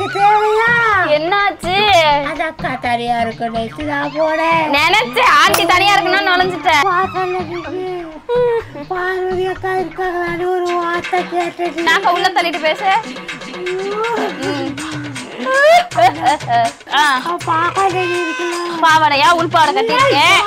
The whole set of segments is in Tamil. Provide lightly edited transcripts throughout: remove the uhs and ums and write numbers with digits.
தேவையா? என்னாச்சு? அது அக்கா தனியா இருக்குன்னு நான் போனேன். நினைச்சேன் ஆண்டி தனியா இருக்குன்னு நுழைஞ்சிட்டேன். பார்வதி அக்கா இருக்காங்களான்னு ஒரு வார்த்தை கேட்டது. நான் உள்ள தள்ளிட்டு பேச. பாவாடையா உள்பாவடை கட்டிருக்கேன்.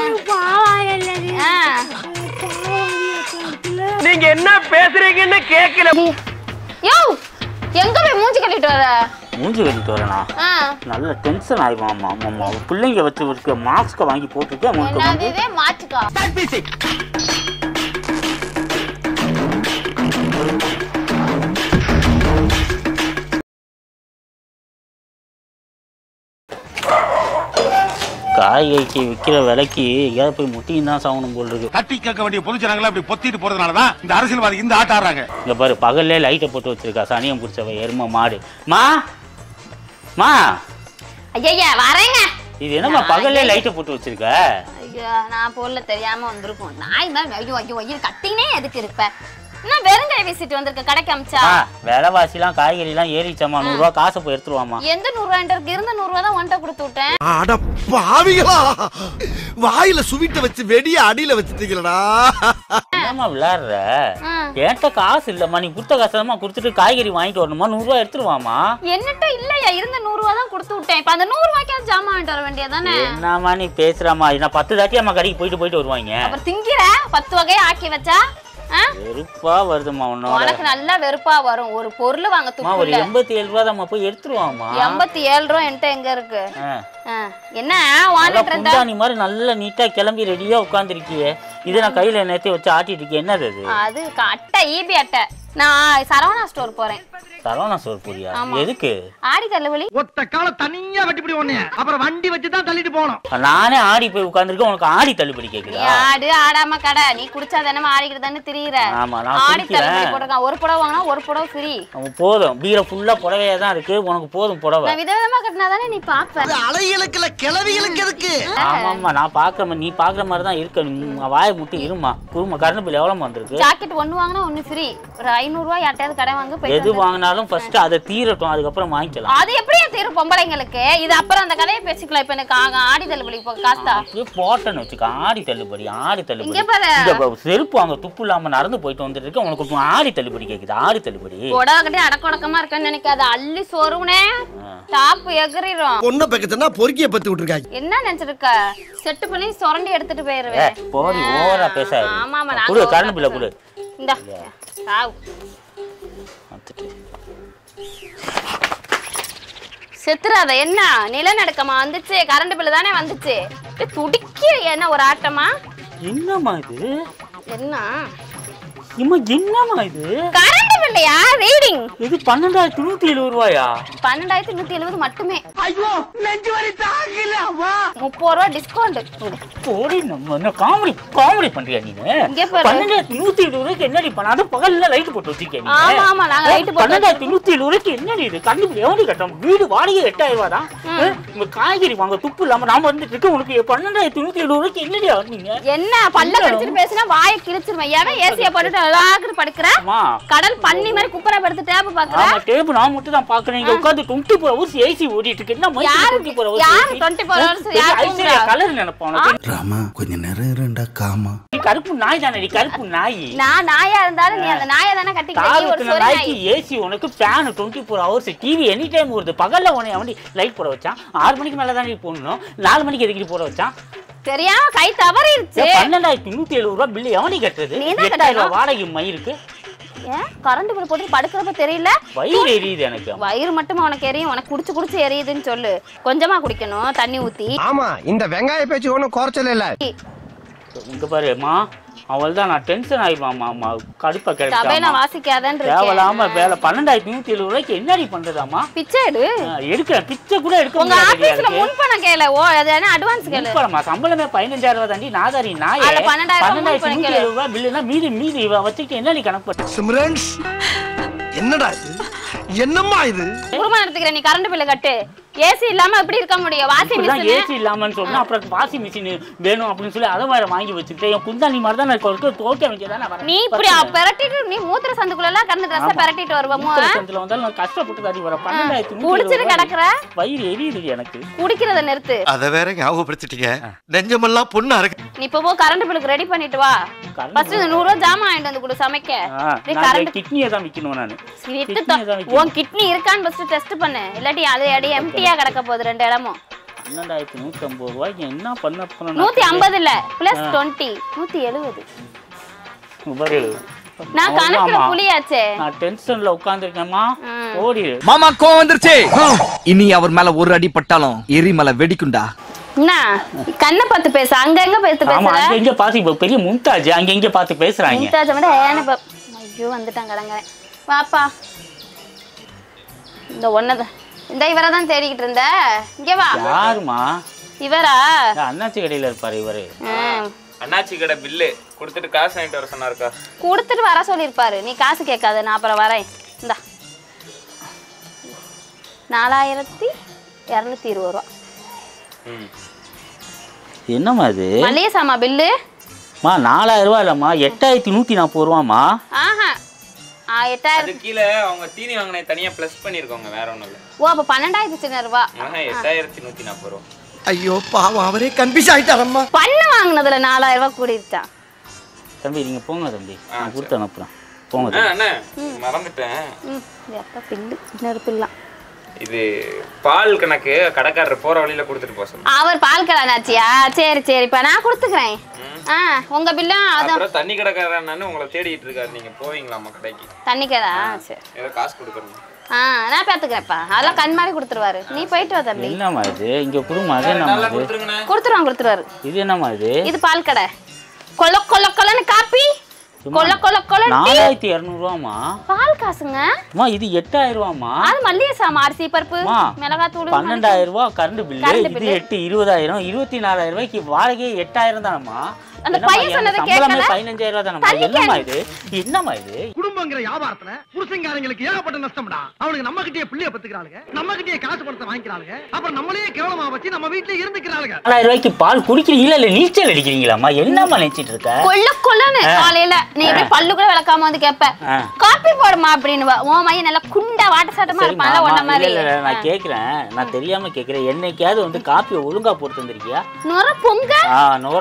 நீங்க என்ன பேசுறீங்கன்னு கேட்கல. யோ எங்க போய் மூஞ்சி கட்டிட்டு வர? மூஞ்சி கட்டிட்டு வரேனா? நல்ல டென்ஷன் ஆயிடுமா. அம்மா பிள்ளைங்க வச்சு இருக்க மாஸ்க வாங்கி போட்டுட்டு என்னது மாஸ்கா? காய்கறிக்கு விற்கிற விலைக்கு எங்கேயாவது போய் முட்டியும் தான் சாகணும் போல் இருக்கு. தட்டி கேட்க வேண்டிய பொது ஜனங்களை அப்படி பொத்திட்டு போறதுனாலதான் இந்த அரசியல்வாதி இந்த ஆட்ட ஆடுறாங்க. இங்க பாரு பகல்லே லைட்டை போட்டு வச்சிருக்கா சனியம் பிடிச்சவ எருமை மாடு. மா ஐயா வரேங்க. இது என்னம்மா பகல்லே லைட்டை போட்டு வச்சிருக்க? ஐயா நான் போல தெரியாம வந்திருக்கோம். நாய் மாதிரி ஐயோ ஐயோ ஐயோ கட்டினே எதுக்கு இருப்ப? நான் வெறுங்கை வீசிட்டு வந்திருக்க கடைக்கு அமிச்சா. விலைவாசிலாம் காய்கறிலாம் ஏறிச்சம்மா. 100 ரூபா காசை போய் எடுத்துருவாமா. எந்த 100 ரூபாய்க்கு இருந்த 100 ரூபா தான் ஒன்ட்ட கொடுத்து விட்டேன். அட பாவிகளா, வாயில சுவிட்ட வச்சு வெடிய அடியில வச்சிட்டீங்களடா. என்னம்மா விளையாடுற? என்கிட்ட காசு இல்லம்மா. நீ கொடுத்த காசு தான் கொடுத்துட்டு காய்கறி வாங்கிட்டு வரணுமா. 100 ரூபா எடுத்துருவாமா. என்னட்ட இல்லையா இருந்த 100 ரூபா தான் கொடுத்து விட்டேன். இப்ப அந்த 100 ரூபாய்க்கு ஜாமான் வாங்கிட்டு வர வேண்டியதானே? என்னம்மா நீ பேசுறாமா? நான் 10 தாட்டி அம்மா கடைக்கு போயிட்டு வருவாங்க. அப்புறம் திங்கிற 10 வகையை ஆக்கி வச்சா வெறுப்பா வருதுமா. உனக்கு நல்லா வெறுப்பா வரும். ஒரு பொருள் வாங்க துப்பு ஒரு 87 ரூபா தான் போய் எடுத்துருவாமா. 87 ரூபா என்கிட்ட எங்க இருக்கு? என்ன வாங்கிட்டு நீ மாதிரி நல்ல நீட்டா கிளம்பி ரெடியா உட்காந்துருக்கியே. இதை நான் கையில நேரத்தை வச்சு ஆட்டிட்டு இருக்கேன். என்னது அது? அட்டை ஈபி அட்டை. நான் சரவணா ஸ்டோர் போறேன். சரவணா ஸ்டோர் போறியா? எதுக்கு? ஆடி தள்ளுவலி. ஒத்த கால தனியா வெட்டிப்படி ஒண்ணே. அப்புறம் வண்டி வச்சு தான் தள்ளிட்டு போணும். நானே ஆடி போய் உட்கார்ந்திருக்கேன். உனக்கு ஆடி தள்ளுபடி கேக்குதா? ஆடு ஆடாம கடை. நீ குடிச்சா தானே ஆடிக்கிறதானே தெரியுற. ஆமா நான் ஆடி தள்ளுபடி போட்டுருக்கான். ஒரு புடவை வாங்கினா ஒரு புடவை ஃப்ரீ. போதும். பீர ஃபுல்லா புடவையா தான் இருக்கு. உனக்கு போதும் புடவை. நான் விதவிதமா கட்டினா தானே நீ பாப்ப. அலைகளுக்குல கிளவிகளுக்கு எதுக்கு? ஆமாம்மா நான் பாக்குற நீ பாக்குற மாதிரி தான் இருக்கு. வாயை முட்டி இருமா. குருமா கரண்ட் பில் எவ்வளவு வந்திருக்கு? ஜாக்கெட் ஒன்னு வாங்கினா ஒன்னு ஃப்ரீ. ஒரு 500 ரூபாய் யார்ட்டையாவது கடை வாங்க போய். எது வாங்கினாலும் ஃபர்ஸ்ட் அதை தீரட்டும், அதுக்கப்புறம் வாங்கிக்கலாம். அது எப்படியே தீரும் பொம்பளைங்களுக்கு? இது அப்புறம் அந்த கதையை பேசிக்கலாம். இப்ப எனக்கு ஆடி தள்ளுபடி காஸ்தா போட்டன்னு வச்சுக்க. ஆடி தள்ளுபடி ஆடி தள்ளுபடி. இங்க செருப்பு அங்க துப்பு இல்லாம நடந்து போயிட்டு வந்துட்டு இருக்க. உனக்கு ஆடி தள்ளுபடி கேக்குது? ஆடி தள்ளுபடி புடவை கட்டி அடக்கொடக்கமா இருக்கன்னு நினைக்காத. அள்ளி சோறுனே டாப் எகிரிரும். பொண்ணை பக்கத்துனா பொறுக்கிய பத்தி விட்டுருக்காங்க. என்ன நினைச்சிருக்க? செட் பண்ணி சொரண்டி எடுத்துட்டு போயிருவேன். போடி ஓவரா பேசாத. ஆமா ஆமா நான் குடு கரண்ட் பில்ல குடு. இந்தா சாவு அத்துட்டு செத்துறாத. என்ன நிலநடுக்கமா வந்துச்சு? கரண்ட் பில்லு தானே வந்துச்சு. துடிக்க என்ன ஒரு ஆட்டமா? என்னம்மா இது? என்ன இம்மா என்னம்மா இது? கரண்ட் பில்லையா? ரீடிங் இது 12,170 ரூபாயா? 12,170 மட்டுமே. ஐயோ நெஞ்சு வலி தாங்கல அம்மா. 30 ரூபாய் டிஸ்கவுண்ட். போடி நம்ம என்ன காமெடி பண்றியா நீ? 12,170 ரூபாய்க்கு என்னடி பண்ணாத? பகல்ல லைட் போட்டு வச்சிருக்கீங்க. ஆமா ஆமா நாங்க லைட் போட்டு 12,170 ரூபாய்க்கு என்னடி இது? கண்ணு எவடி கட்டணும்? வீடு வாடகை 8,000 ரூபாய் தான். இந்த காய்கறி வாங்க துப்பு இல்லாம நாம வந்துட்டு இருக்க. உனக்கு 12,170 ரூபாய்க்கு என்னடி ஆனீங்க? என்ன பல்ல கடிச்சிட்டு பேசினா வாயை கிழிச்சிருவேன். ஏன் ஏசிய போட்டுட்டு அழகாக்கு படுக்கற? கடல் பண்ணி மாதிரி குப்பரா படுத்து டேப் பாக்குற. ஆமா டேப் நான் மட்டும் தான் பாக்குறேன். இங்க உட்கார்ந்து 24 ஹவர்ஸ் ஏசி ஓடிட்டு இருக்கு. என்ன மாதிரி 24 ஹவர்ஸ்? யார் 24 ஹவர்ஸ்? யார் ஐஸ்வர்யா கலர் நினைப்பானே. ராமா கொஞ்ச நேரம் இருடா காமா. நீ கருப்பு நாய் தானடி? கருப்பு நாய். நான் நாயா இருந்தாலும் நீ அந்த நாயை தானே கட்டிக்கிற. நீ ஒரு சொரி நாய். ஏசி உனக்கு fan 24 hours. TV any time ஓடுது. பகல்ல உன்னை அவன் லைட் போட வச்சான். 6 மணிக்கு மேல தான் நீ போடணும். 4 மணிக்கு எதுக்கு போட வச்சான்? தெரியாம கை தவறிருச்சு. 12,170 ரூபாய் பில் எவனி கட்டுறது? 8,000 ரூபாய் வாடகை மயிருக்கு. ஏன் கரண்ட் பில் போட்டு படுக்கிறப்ப தெரியல? வயிறு எரியுது எனக்கு. வயிறு மட்டும் உனக்கு எரியும். உனக்கு குடிச்சு எரியுதுன்னு சொல்லு. கொஞ்சமா குடிக்கணும் தண்ணி ஊத்தி. ஆமா இந்த வெங்காய பேச்சு ஒண்ணும் குறைச்சல இல்ல. இங்க பாருமா அவள்தான் நான் டென்ஷன் ஆயிடுவாமா. கடுப்பா கிடைச்சா வாசிக்காதன்னு இருக்கேன். தேவலாம வேலை 12,170 ரூபாய்க்கு என்னடி பண்றதாமா? பிச்சை எடுக்கிறேன். பிச்சை கூட எடுக்க உங்க ஆபீஸ்ல முன் பணம் கேள. ஓ அது என்ன அட்வான்ஸ் கேள. முன்பணமா? சம்பளமே 15,000 ரூபாய் தாண்டி. நாதாரி நாயே 12,170 ரூபாய் பில்லுனா மீதி இவ வச்சுக்கிட்டு என்னடி கணக்கு பண்ண? சிம்ரன்ஸ் என்னடா இது? என்னம்மா இது? குருமா எடுத்துக்கிறேன். நீ கரண்ட் பில்ல கட்டு. ஏசி இல்லாம எப்படி இருக்க முடியும்? வாஷிங் மிஷின் ஏசி இல்லாமன்னு சொன்னா அப்புறம் வாஷிங் மிஷின் வேணும் அப்படின்னு சொல்லி அதை வேற வாங்கி வச்சுட்டு என் குந்தாணி மாதிரி தான் நான் தோக்க வேண்டியதானே. நீ இப்படி பெரட்டிட்டு நீ மூத்திர சந்துக்குள்ள எல்லாம் கடந்து ட்ரெஸ் பெரட்டிட்டு வருவமோ? சந்துல வந்தாலும் நான் கஷ்டப்பட்டு தாடி வர 12,000 குடிச்சிட்டு கிடக்குற வயிறு எரியுது எனக்கு. குடிக்கிறத நிறுத்து. அத வேற ஞாபகப்படுத்திட்டீங்க. நெஞ்சமெல்லாம் பொண்ணா இருக்கு. நீ இப்போ போ கரண்ட் பில்லுக்கு ரெடி பண்ணிட்டு வா. ஃபர்ஸ்ட் 100 ரூபாய் ஜாமான் வாங்கிட்டு வந்து கொடு சமைக்க. நான் கிட்னியை தான் விக்கணும் நானு. உன் கிட்னி இருக்கான்னு ஃபர்ஸ்ட் டெஸ்ட் பண்ணு. இல்லாட்டி அது அடி எம்டியா கிடக்க போகுது ரெண்டு இடமும். 12,150 ரூபாய்க்கு என்ன பண்ண போறேன்? 150 இல்ல +20 170. பாரு நான் கணக்குல புளியாச்சே. நான் டென்ஷன்ல உட்கார்ந்திருக்கேன்மா. ஓடி மாமா கோவம் வந்துருச்சு. இனி அவர் மேல ஒரு அடி பட்டாலும் எரிமலை வெடிக்குண்டா. என்ன கண்ணை பார்த்து பேச அங்க எங்க பார்த்து பேசுற? ஆமா அங்க எங்க பாத்து பெரிய மும்தாஜ் அங்க எங்க பார்த்து பேசுறாங்க. மும்தாஜ் விட ஐயோ வந்துட்டாங்க கடங்க. வாப்பா இந்த ஒன்னத இந்த இவரை தான் தேடிக்கிட்டு இருந்த. இங்க வா. யாருமா இவரா? அண்ணாச்சி கடையில இருப்பாரு இவரு. அண்ணாச்சி கடை பில்லு கொடுத்துட்டு காசு வாங்கிட்டு வர சொன்னாருக்கா. கொடுத்துட்டு வர சொல்லிருப்பாரு. நீ காசு கேட்காத நான் அப்புறம் வரேன். இந்தா 4,220 ரூபா. என்னம்மா இது? மளிகை சாமா பில்லு? 4,000 ரூபாய் இல்லம்மா 8,140 ரூபாமா. ஆஹா 8,000. அது கீழ அவங்க தீனி வாங்கினே தனியா ப்ளஸ் பண்ணிருக்காங்க வேற ஒண்ணும் இல்ல. ஓ அப்ப 12,000 ரூபாய். 8,140 ரூபாய். ஐயோ பாவம் அவரே கன்ஃபியூஸ் ஆயிட்டாரம்மா. பண்ணு வாங்குனதுல 4,000 ரூபாய் கூடிருச்சான். தம்பி நீங்க போங்க தம்பி. நான் கொடுத்து அனுப்புறேன். போங்க. அண்ணா மறந்துட்டேன். எப்ப பில்லு இன்னொரு பில்லா. இது பால் கணக்கு கடைக்காரர் போற வழியில கொடுத்துட்டு போக சொன்னாரு. அவர் பால் கடைனாச்சியா? சரி சரி இப்ப நான் கொடுத்துக்கிறேன். உங்க பில்லா அப்புறம் தண்ணி கடைக்காரர் அண்ணன் உங்களை தேடிட்டு இருக்காரு. நீங்க போவீங்களாமா கடைக்கு? தண்ணி கடை? சரி ஏதோ காசு கொடுக்கணும். நான் பாத்துக்கிறேன்ப்பா. அதெல்லாம் கண் மாதிரி கொடுத்துருவாரு. நீ போயிட்டு வா தம்பி. என்னம்மா இது? இங்க குடுமா அது என்னம்மா இது? கொடுத்துருவாரு. இது என்னம்மா இது? இது பால் கடை. கொல்ல கொல்ல கொல்லன்னு காப்பி கொல்ல கொல்ல கொல்ல 4,200 ரூபாமா. பால் காசுங்க. அம்மா இது 8,000 ரூபாமா. அது மல்லிகை சாமா அரிசி பருப்பு மிளகாய் தூள் 12,000 ரூபாய் கரண்ட் பில்லு. இது 8 20,000 24,000 ரூபாய்க்கு வாடகை 8,000 தானம்மா. அந்த பையன் சொன்னத கேட்கல. 15,000 ரூபாய் தானம்மா. என்னம்மா இது? என்னம்மா இது? குடும்பங்கற வியாபாரத்துல புருஷங்காரங்களுக்கு ஏகப்பட்ட நஷ்டம்டா. அவனுக்கு நம்ம கிட்டயே பிள்ளைய பத்துக்கறாளுங்க. நம்ம கிட்டயே காசு பணத்தை வாங்கிக்கறாளுங்க. அப்புறம் நம்மளே கேவலமா வச்சு நம்ம வீட்லயே இருந்துக்கறாளுங்க. 4,000 ரூபாய்க்கு பால் குடிக்கிறீங்களா இல்ல நீச்சல் அடிக்கிறீங்களாமா? என்னம்மா நினைச்சிட்டு இருக்க? கொல்ல கொல்லன்னு காலையில நீ எப்படி பல்லு கூட விளக்காம வந்து கேப்ப. காபி போடுமா அப்படினுவா. ஓ மைய நல்ல குண்டா வாட்ட சாட்டமா இருப்பான்ல ஒண்ண மாதிரி. இல்ல நான் கேக்குறேன். நான் தெரியாம கேக்குறேன். என்னைக்காவது வந்து காபி ஒழுங்கா போட்டு தந்திருக்கியா? நொர பொங்க. நொர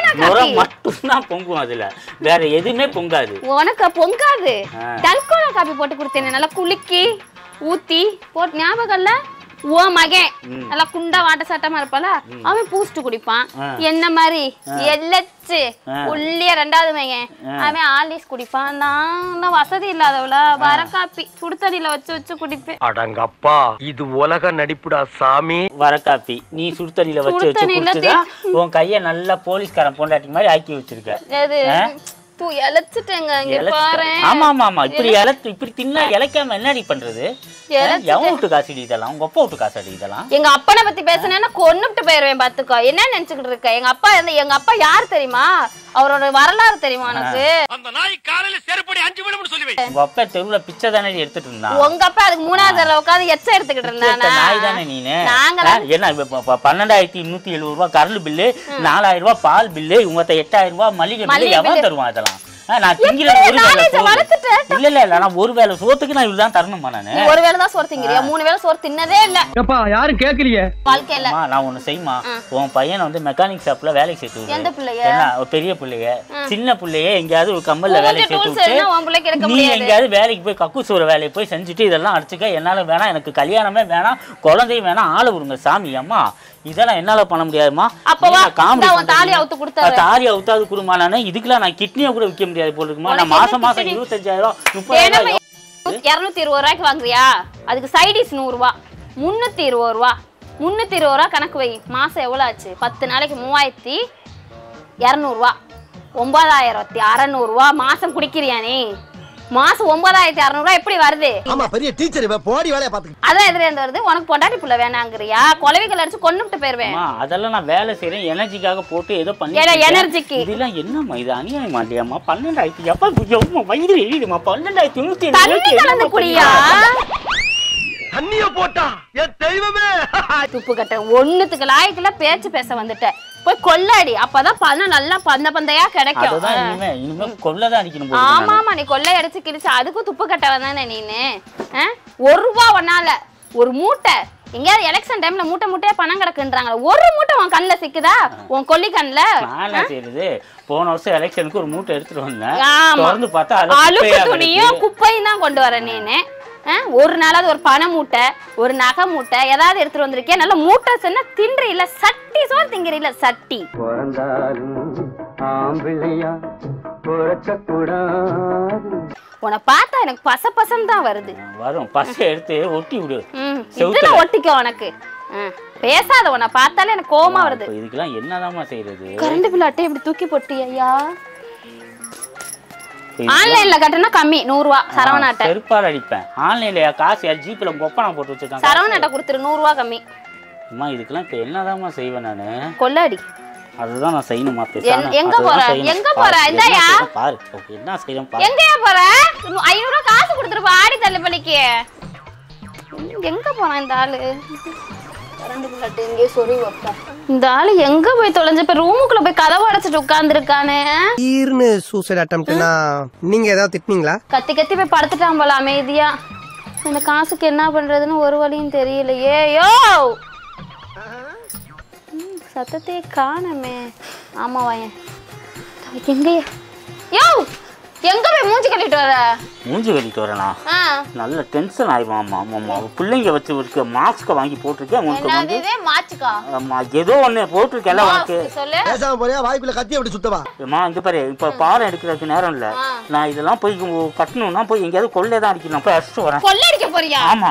மட்டும் தான் பொங்கும். அதுல வேற எதுவுமே பொங்காது. உனக்கு பொங்காது. டல்கோனா காபி போட்டு கொடுத்தேன். நல்லா குலுக்கி ஊத்தி போட்டு ஞாபகம் இல்ல? ஓ மகன் நல்லா குண்டா வாட்ட சாட்டமா இருப்பால அவன் பூஸ்ட் குடிப்பான். என்ன மாதிரி எல்லச்சு உள்ளிய 2வது மகன் அவன் ஆலிஸ் குடிப்பான். நான் வசதி இல்லாதவள வர காப்பி சுடுதண்ணில வச்சு குடிப்பேன். அடங்கப்பா இது உலக நடிப்புடா சாமி. வர காப்பி நீ சுடுதண்ணில வச்சு குடிச்சதா உன் கைய நல்லா போலீஸ்காரன் பொண்டாட்டி மாதிரி ஆக்கி வச்சிருக்க. தூ இளைச்சிட்டேங்க இங்க பாரு. ஆமா ஆமா ஆமா இப்படி தின்னா இளைக்காம என்னடி பண்றது? எவன் விட்டு காசு அடிக்கலாம்? உங்க அப்பா விட்டு காசு அடிக்கலாம். எங்க அப்பனை பத்தி பேசினேன்னா கொன்னுட்டு போயிருவேன் பாத்துக்கோ. என்ன நினைச்சுக்கிட்டு இருக்க? எங்க அப்பா யார் தெரியுமா? அவரோட வரலாறு தெரியுமா உனக்கு? அந்த நாய் காலையில செருப்படி 5 விழும்னு சொல்லி வை. உங்க அப்பா தெருவுல பிச்சை தானே எடுத்துட்டு இருந்தான். உங்க அப்பா அதுக்கு 3வது தடவை உட்கார்ந்து எச்ச எடுத்துக்கிட்டு இருந்தானா? நாய் தானே நீனு. என்ன 12,170 ரூபாய் கரண்ட் பில்லு, 4,000 ரூபாய் பால் பில்லு, உங்கத்த 8,000 ரூபாய் மளிகை பில்லு எவன் தருவான்? அதெல்லாம் நான் திங்கிறது ஒரு வேளை. இல்ல நான் ஒரு வேளை சோத்துக்கு நான் இவ்வளவுதான் தரணுமா? நானு ஒரு வேளை தான் சோறு திங்கறியா? 3 வேளை சோறு தின்னதே இல்ல. ஏப்பா யாரும் கேக்கலையே வாழ்க்கையில. நான் ஒண்ணு செய்யுமா, உன் பையனை வந்து மெக்கானிக் ஷாப்ல வேலைக்கு சேர்த்து விடு. எந்த பிள்ளைய? என்ன பெரிய பிள்ளைய சின்ன பிள்ளைய எங்கயாவது ஒரு கம்பல்ல வேலைக்கு சேர்த்து விட்டு நீ எங்கயாவது வேலைக்கு போய் கக்கூசோர வேலையை போய் செஞ்சுட்டு இதெல்லாம் அடிச்சுக்க. என்னால வேணாம், எனக்கு கல்யாணமே வேணாம், குழந்தையும் வேணாம், ஆளை விடுங்க சாமி. அம்மா இதெல்லாம் என்னால பண்ண முடியாதுமா. தாலி அவுத்தாது குடுமா. நானு இதுக்கெல்லாம் நான் கிட்னியை கூட விற்க முடியாது போல இருக்குமா. நான் மாசம் 25,000 30,000 220 ரூபாய்க்கு வாங்குறியா? அதுக்கு சைடிஸ் 100 ரூபாய் 320 ரூபாய் 320 ரூபாய் கணக்கு வை. மாசம் எவ்வளவு ஆச்சு? 10 நாளைக்கு 3,200 ரூபாய் 9,600 ரூபாய் மாசம் குடிக்கிறியா நீ? மாசம் 9,600 ரூபாய் எப்படி வருது? ஆமா பெரிய டீச்சர் இவ போடி வேலைய பாத்து. அதான் எதிரே இருந்து வருது. உனக்கு பொண்டாட்டி புள்ள வேணாங்கறியா? கொலவிகள் அடிச்சு கொன்னுட்டு போயிருவேன். அதெல்லாம் நான் வேலை செய்றேன் எனர்ஜிக்காக போட்டு ஏதோ பண்ணி. எனர்ஜிக்கு இதெல்லாம் என்னம்மா இது? அநியாயமா இல்லையாம்மா? 12,000 எப்ப வயிறு எரியுதுமா? 12,170 தண்ணி கலந்து குடியா? தண்ணிய போட்டா என் தெய்வமே. துப்பு கட்ட ஒண்ணுத்துக்கு லாய்க்குல பேச்சு பேச வந்துட்ட போய் கொள்ளடி அப்பதான் பணம் நல்லா பந்தையா கிடைக்கும். இனிமே கொள்ளதான் அடிக்கணும். ஆமா ஆமா நீ கொள்ளை அடிச்சு கிழிச்சு அதுக்கும் துப்பு கட்ட வந்தானே நீனு. 1 ரூபா ஒன்னால ஒரு மூட்டை எங்கயாவது எலெக்ஷன் டைம்ல மூட்டையா பணம் கிடக்குன்றாங்க. ஒரு மூட்டை உன் கண்ணுல சிக்குதா உன் கொல்லி கண்ணுல? போன வருஷம் எலெக்ஷனுக்கு ஒரு மூட்டை எடுத்துட்டு வந்தேன். அழுக்கு துணியும் குப்பையும் தான் கொண்டு வர நீனு. ஒரு நாளாவது ஒரு பண மூட்டை ஒரு நகை மூட்டை ஏதாவது எடுத்துட்டு வந்திருக்கேன். நல்ல மூட்டை சொன்னா தின்றி இல்ல சட்டி சோறு திங்கிற இல்ல சட்டி. உன்னை பார்த்தா எனக்கு பசன்னு தான் வருது. வரும் பச எடுத்து ஒட்டி விடு. இதுல ஒட்டிக்கோ உனக்கு. பேசாத உன்னை பார்த்தாலே எனக்கு கோவமா வருது. இதுக்கெல்லாம் என்னதாம்மா செய்யறது? கரண்ட் பில் அட்டை இப்படி தூக்கி போட்டியா? ஆன்லைன்ல கட்டனா கம்மி 100 ரூபா சரவண அட்டை. செருப்பால் அடிப்பேன். ஆன்லைன்ல காசு ஜிபேல கொப்பனா போட்டு வச்சிருக்காங்க. சரவண அட்டை கொடுத்துரு 100 ரூபா கம்மி. அம்மா இதுக்கெல்லாம் இப்ப என்னதாம்மா செய்வேன் நானு? கொள்ளடி. அதுதான் நான் செய்யணுமா? எங்க போற இந்தாயா பாரு என்ன செய்யணும் பாரு. எங்கயா போற? 500 ரூபா காசு கொடுத்துரு ஆடி தள்ளுபடிக்கு. எங்க போறான் இந்த ஆளு? கரண்ட் பில் அட்டை எங்கேயோ சொறி வைப்பா. இந்த ஆளு எங்க போய் தொலைஞ்ச? இப்ப ரூமுக்குள்ள போய் கதவை அடைச்சிட்டு உட்கார்ந்துருக்கானே. ஈர்னு சூசைட் அட்டெம்ப்ட்னா நீங்க ஏதாவது திட்டினீங்களா? கத்தி போய் படுத்துட்டான் போல அமைதியா. இந்த காசுக்கு என்ன பண்றதுன்னு ஒரு வழியும் தெரியலையே. யோ சத்தத்தையே காணமே. ஆமா வாயன் எங்கயா? யோ எங்க போய் மூஞ்சி கட்டிட்டு வர? மூஞ்சி கட்டிட்டு வரேனா? நல்ல டென்ஷன் ஆயிடுவாம்மா. ஆமாம்மா பிள்ளைங்க வச்சு இருக்க மாஸ்க வாங்கி போட்டிருக்கேன். ஏதோ ஒண்ணு போட்டிருக்கேன். பேசாம போறியா? வாய்க்குள்ள கத்தி அப்படி சுத்தவா? அம்மா இங்க பாரு இப்ப பாரம் எடுக்கிறதுக்கு நேரம் இல்ல. நான் இதெல்லாம் போய் கட்டணும்னா போய் எங்கேயாவது கொள்ளைதான் அடிக்கணும். போய் அடிச்சுட்டு வரேன். கொள்ளை அடிக்க போறியா? ஆமா.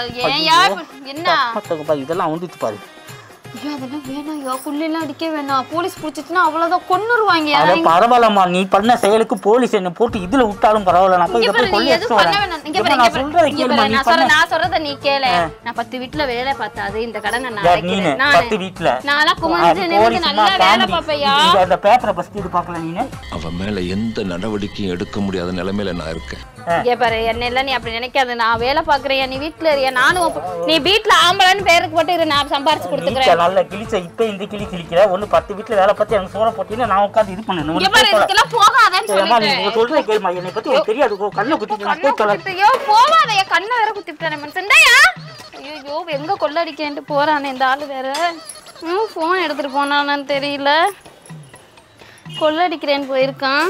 என்ன இதெல்லாம் வந்துட்டு பாரு. அதெல்லாம் வேணாயா புள்ளைலாம் அடிக்க வேணாம். போலீஸ் பிடிச்சிட்டுனா அவ்வளவுதான் கொன்னுருவாங்க. பரவாயில்லம்மா நீ பண்ண செயலுக்கு போலீஸ் என்ன போட்டு இதுல விட்டாலும் பரவாயில்ல. நான் போய் போய் கொள்ளை அடிச்சு வரேன். நான் சொல்றத நீ கேளு. நான் 10 வீட்ல வேலை பார்த்தாது இந்த கடனை நான் அடைக்கிறேன். 10 வீட்ல நானா குமஞ்சு நின்னு நல்லா வேலை பார்ப்பையா? அந்த பேப்பரை பஸ்ட் இது பார்க்கல நீ. அவன் மேல எந்த நடவடிக்கையும் எடுக்க முடியாத நிலைமையில நான் இருக்கேன். இங்க பாரு என்ன இல்ல நீ அப்படி நினைக்காத. நான் வேலை பாக்குறேன் நீ வீட்ல இருக்கியா? நானும் நீ வீட்ல ஆம்பளன்னு பேருக்கு போட்டு இரு நான் சம்பாரிச்சு கொடுத்துக்கிறேன். நல்ல கிழிச்ச இப்ப இந்த கிளி கிழிக்கிற ஒண்ணு 10 வீட்ல வேலை பார்த்து எனக்கு சோற போட்டீங்கன்னா நான் உட்கார்ந்து இது பண்ணணும். இங்க பாரு இதுக்கெல்லாம் போகாதன்னு சொல்லிட்டேன். நீ சொல்றத கேளுமா. என்னை பத்தி உனக்கு தெரியாது. கண்ணை குத்திட்டு நான் போய் தொலை. ஐயோ போவாதே கண்ணை வேற குத்திட்டேன் மனுஷன்டா. ஐயோ எங்க கொள்ளடிக்கேன்ட்டு போறானே இந்த ஆளு வேற. போன் எடுத்துட்டு போனானு தெரியல. கொள்ளடிக்கிறேன்னு போயிருக்கான்.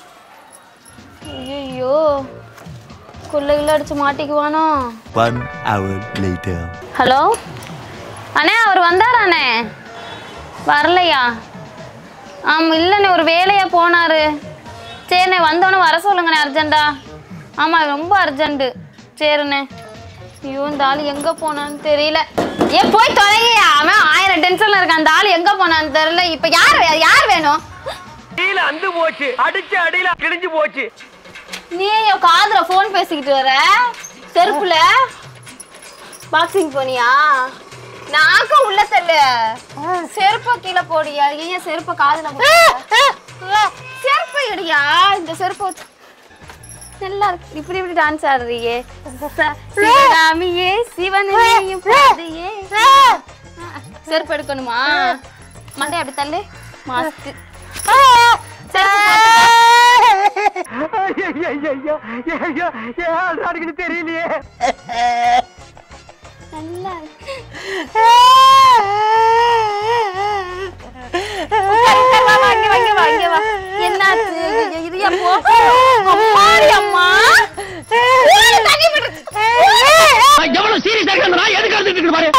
ஐயோ கொள்ளைகளை அடிச்சு மாட்டிக்குவானோ? 1 hour later. ஹலோ அண்ணே அவர் வந்தாராண்ணே? வரலையா? ஆமாம் இல்லைண்ணே ஒரு வேலையா போனாரு. சரிண்ணே வந்தோடனே வர சொல்லுங்கண்ணே அர்ஜென்டா. ஆமாம் ரொம்ப அர்ஜென்ட்டு. சரிண்ணே. ஐயோ இந்த ஆள் எங்கே போனான்னு தெரியல. ஏன் போய் தொலையா? அவன் 1000 டென்ஷன்ல இருக்கான். அந்த ஆள் எங்கே போனான்னு தெரியல. இப்போ யார் வேணும்? அடியில அந்து போச்சு. அடிச்சு அடியில கிழிஞ்சு போச்சு. நீ என் காதுல போன் பேசிக்கிட்டு வர? செருப்புல பாக்ஸிங் போனியா? நாக்க உள்ள தள்ளு. செருப்ப கீழே போடியா? ஏன் செருப்ப காதுல செருப்ப இடியா? இந்த செருப்பு நல்லா இருக்கு. இப்படி டான்ஸ் ஆடுறியே. சிவகாமியே சிவனையும் பாதியே. செருப்பு எடுக்கணுமா? மண்டை அப்படி தள்ளு. மாஸ்க் தெரியலையே. நல்லா என்னாச்சு? எவ்வளவு சீரியஸா இருக்க எதுக்கு அழுதுட்டு பாரு.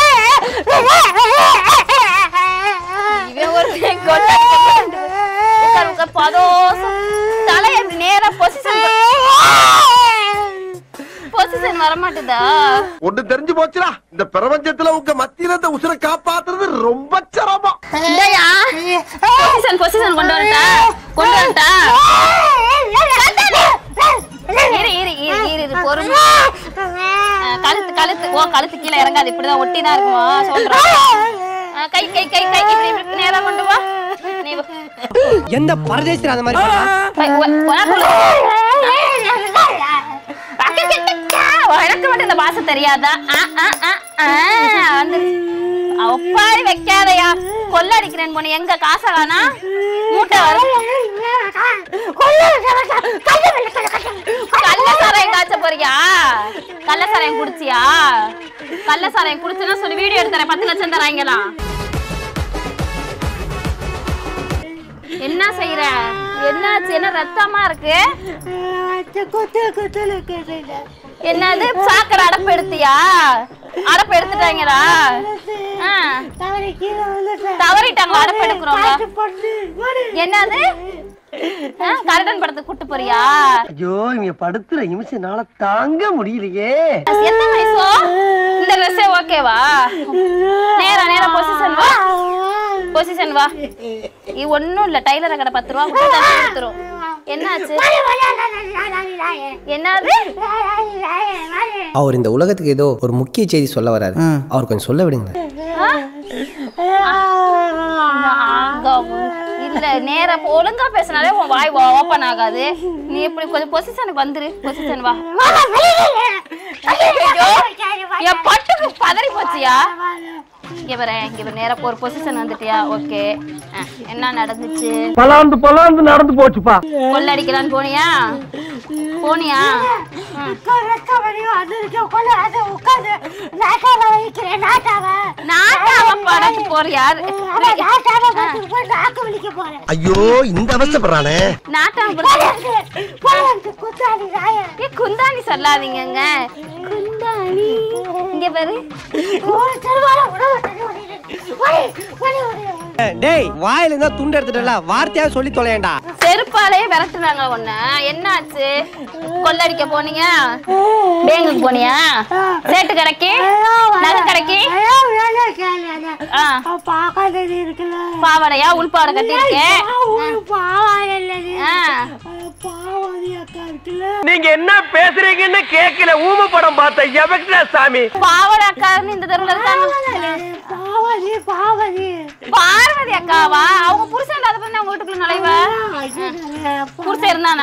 தலை எப்படி நேரா பொசிஷன் வர மாட்டேதா? ஒண்ணு தெரிஞ்சு போச்சுடா. இந்த பிரபஞ்சத்துல உங்க மத்தியில இந்த உசுரை காப்பாத்துறது ரொம்ப சிரமம். பொசிஷன் கொண்டு வரட்டா? பொறுமை. கழுத்து கீழே இறங்காது. இப்படிதான் ஒட்டிதான் இருக்குமா சொல்றேன். கை கை கை கை இப்படி நேரா கொண்டு வா. எந்த பரதேசில அந்த மாதிரி உனக்கு மட்டும் இந்த பாசை தெரியாதா? ஒப்பாரி வைக்காதையா, கொள்ளடிக்கிறேன் போன எங்க காசகானா மூட்டை கள்ள சாராயம் காய்ச்ச போறியா? கள்ள சாராயம் குடிச்சியா? கள்ள சாராயம் குடிச்சுன்னா சொல்லி வீடியோ எடுத்துறேன், 10 லட்சம் தராங்களா? என்ன செய்யற? என்னாச்சு? என்ன ரத்தமா இருக்கு? என்னது சாக்கடை அடப்பு எடுத்தியா? அடப்பு எடுத்துட்டாங்களா? தவறிட்டாங்களா அடப்பு எடுக்கிறோம்? என்னது கரடன் படத்துக்கு கூட்டு போறியா? ஐயோ இங்க படுத்துற நிமிஷம்னால தாங்க முடியலையே. எத்தனை வயசோ? இந்த ட்ரெஸ்ஸே ஓகேவா? நேரா நேரா பொசிஷன் வா, பொசிஷன் வா. இது ஒண்ணும் இல்ல, டைலர் கடை 10 ரூபா கொடுத்துரும். என்னாச்சு? என்னது? அவர் இந்த உலகத்துக்கு ஏதோ ஒரு முக்கிய செய்தி சொல்ல வராரு, அவர் கொஞ்சம் சொல்ல விடுங்க. இல்ல நேரா ஒழுங்கா பேசினாலே உன் வாய் ஓப்பன் ஆகாது. நீ எப்படி கொஞ்சம் பொசிஷனுக்கு வந்துரு. பொசிஷன் வா. என் பட்டுக்கு பதறி போச்சியா? இங்க வரேன், இங்க நேரா ஒரு பொசிஷன் வந்துட்டியா? ஓகே. என்ன நடந்துச்சு? பலாந்து நடந்து போச்சுப்பா. கொள்ளடிக்கலான்னு போனியா? போனியா? நாட்டாவ போறியா? ஐயோ இந்த அவசப்படுறானே. குந்தாணி சொல்லாதீங்க. குந்தாணி இங்க பாரு. டேய் வாயில இருந்தா துண்டு எடுத்துட்டல, வார்த்தையா சொல்லி தொலையேண்டா. செருப்பாலே விரட்டுறாங்க உன்ன. என்னாச்சு? கொள்ளடிக்க போனீங்க? பேங்குக்கு போனியா? சேட்டு கடைக்கு, நகை கடைக்கு? பாவாடையா? உள்பாவடை கட்டிருக்கேன். நீங்க என்ன பேசுறீங்கன்னு கேக்கல, ஊம படம் பார்த்த எவக்டா சாமி. பாவாடை அக்கான்னு இந்த தெருவுல இருக்காங்க. பார்வதி அக்காவா? அவங்க புருஷன் இல்லாத போது அவங்க வீட்டுக்குள்ள நுழைவா? புருஷன் இருந்தானா?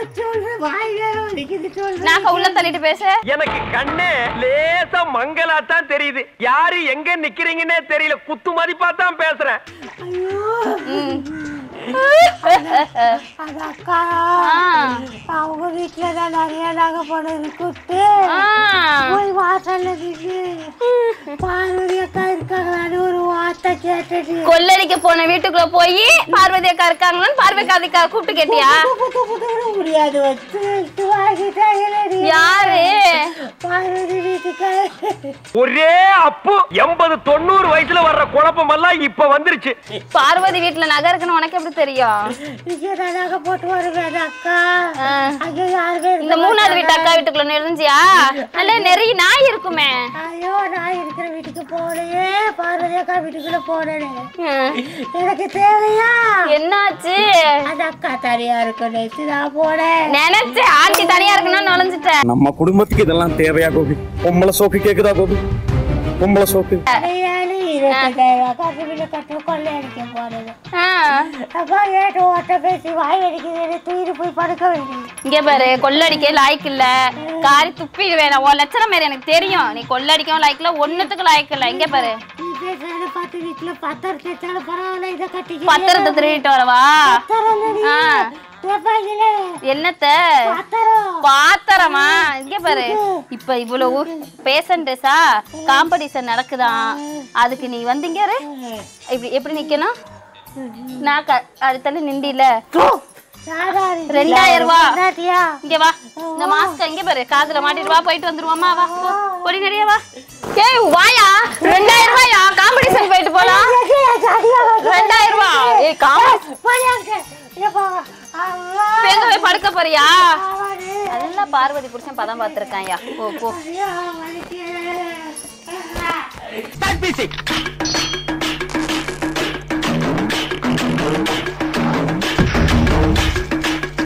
நாக்க உள்ள தள்ளிட்டு பேச. எனக்கு கண்ணே லேசா மங்கலாத்தான் தெரியுது, யாரு எங்க நிக்கிறீங்கன்னே தெரியல, குத்து மதிப்பா தான் பேசுறேன். அவங்க வீட்டுலதான் நிறைய நகை போனது கூப்பிட்டு போய் வாசல்ல பார்வதி அக்கா இருக்காங்களான்னு ஒரு வார்த்தை கேட்டது. கொள்ளடிக்க போன வீட்டுக்குள்ள போய் பார்வதி அக்கா இருக்காங்களான்னு பார்வதி அக்கா கூப்பிட்டு கேட்டியா? முடியாது, யாரு? பார்வதி வீட்டுக்கார. ஒரே அப்பு 80-90 வயசுல வர்ற குழப்பம் எல்லாம் இப்ப வந்துருச்சு. பார்வதி வீட்டுல நகை இருக்குன்னு உனக்கு எப்படி தெரியும்? நகை போட்டு வருவேன் அக்கா. இந்த 3வது வீட்டு அக்கா வீட்டுக்குள்ள நெருஞ்சியா? நல்ல நிறைய நாய் இருக்குமே. ஐயோ நாய் இருக்கிற வீட்டுக்கு போனே, பார்வதி அக்கா வீட்டுக்குள்ள போனேன். எனக்கு தேவையா? என்னாச்சு? அந்த அக்கா தனியா இருக்கு, நான் போனேன். நினைச்சேன் ஆண்டி தனியா இருக்குன்னு நுழைஞ்சிட்டேன். நம்ம குடும்பத்துக்கு இதெல்லாம் தேவையா கோபி? பொம்பளை சோக்கு கேக்குதா கோபி? பொம்பளை சோக்கு கொள்ளையடிக்க போறது. அப்பா ஏட்டு ஓட்ட பேசி வாய் அடிக்குது, தூக்கிட்டு போய் படுக்க வேண்டியது. இங்க பாரு, கொள்ளடிக்க லாய்க்கு இல்ல, காரி துப்பிடுவேன். உன் லட்சணம் மாரி எனக்கு தெரியும். நீ கொள்ளடிக்கவும் லாய்க்கு இல்ல, ஒண்ணுத்துக்கு லாய்க்கு இல்ல. இங்க பாரு, வீட்டுல பத்திரத்தை பரவாயில்ல, இதை கட்டி பத்திரத்தை திருடிட்டு வரவா? என்னத்த பாத்திரமா? இங்க பாரு, இப்ப இவ்வளவு பேசண்டா காம்படிஷன் நடக்குதான், அதுக்கு நீ வந்தீங்க இப்படி எப்படி நிக்கணும்? நான் அடுத்தால நிண்டில 2000 ரூபா. இங்க வா, இந்த மாஸ்க் இங்க பாரு, காதுல மாட்டிட்டு வா, போயிட்டு வந்துருவாமா. வா பொடி நிறைய வா. ஏய் வாயா, 2000 ரூபாயா? காம்படிஷன் போயிட்டு போலாம். 2000 ரூபா. ஏய் காம்படிஷன் படுக்க போறியா? அதெல்லாம் பார்வதி புருஷன் பதம் பார்த்திருக்காயா. போ போ.